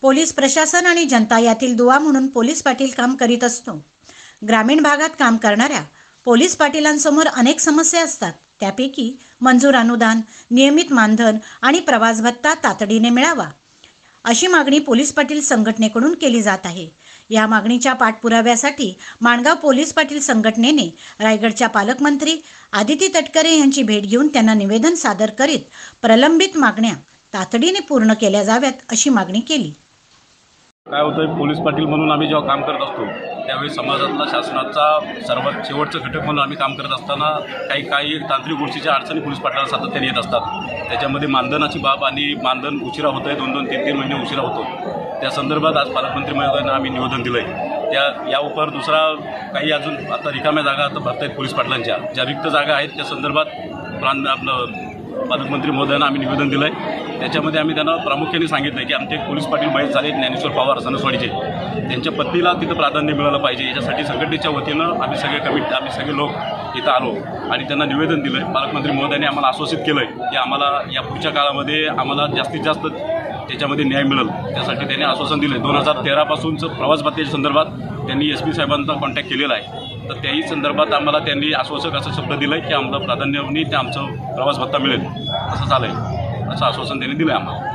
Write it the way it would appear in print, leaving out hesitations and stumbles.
Police प्रशासन आणि जनता यातील दुवा म्हणून पोलीस पाटील काम करीत असतो। ग्रामीण भागात काम करणाऱ्या पोलीस पाटीलांसमोर अनेक समस्या असतात। त्यापैकी मंजूर अनुदान, नियमित मानधन आणि प्रवास भत्ता तातडीने मिळावा अशी मागणी पोलीस पाटील संघटनेकडून केली जात आहे। या मागणीच्या पाठपुराव्यासाठी माणगाव पोलीस पाटील संघटनेने रायगडच्या पालकमंत्री आदिती तटकरे यांची भेट घेऊन त्यांना निवेदन सादर करीत प्रलंबित मागण्या तातडीने पूर्ण केल्या जाव्यात अशी मागणी केली। काय होतं, पोलीस पाटील म्हणून आम्ही जेव्हा काम करत असतो त्यावेळी समाजातला शासनाचा सर्वात शेवटचं घटक म्हणून आम्ही काम करत असताना काही तांत्रिक गोष्टीच्या अडचणी पोलीस पाटलाला सातत्याने येत असतात। त्याच्यामध्ये मानधनाची बाब आणि मानधन उशिरा होतं आहे, 2-2, 3-3 महिने उशिरा होतो। त्या संदर्भात आज पालकमंत्री महोदयांना आम्ही निवेदन दिलं आहे। यावर दुसरा काही अजून आता रिकाम्या जागा आता भरत आहेत पोलीस पाटलांच्या, ज्या रिक्त जागा आहेत त्या संदर्भात आपलं पालकमंत्री महोदयांना आम्ही निवेदन दिलं आहे। त्याच्यामध्ये आम्ही त्यांना प्रामुख्याने सांगितलं आहे की आमचे पोलीस पाटील महेश झाले ज्ञानेश्वर पवार सणसवाडीचे, त्यांच्या पत्नीला तिथं प्राधान्य मिळालं पाहिजे। याच्यासाठी संघटनेच्या वतीनं आम्ही सगळे लोक इथं आलो आणि त्यांना निवेदन दिलं आहे। पालकमंत्री महोदयांनी आम्हाला आश्वासित केलं आहे की आम्हाला या पुढच्या काळामध्ये आम्हाला जास्तीत जास्त त्याच्यामध्ये न्याय मिळेल, त्यासाठी त्यांनी आश्वासन दिलं आहे। 2013 पासूनचं प्रवास भत्त्याच्या संदर्भात त्यांनी SP साहेबांचा कॉन्टॅक्ट केलेला आहे, तर त्याही संदर्भात आम्हाला त्यांनी आश्वासक असा शब्द दिला आहे की आम्हाला प्राधान्याने ते आमचं प्रवास भत्ता मिळेल, असं झालं आहे, असं आश्वासन त्यांनी दिलं आहे आम्हाला।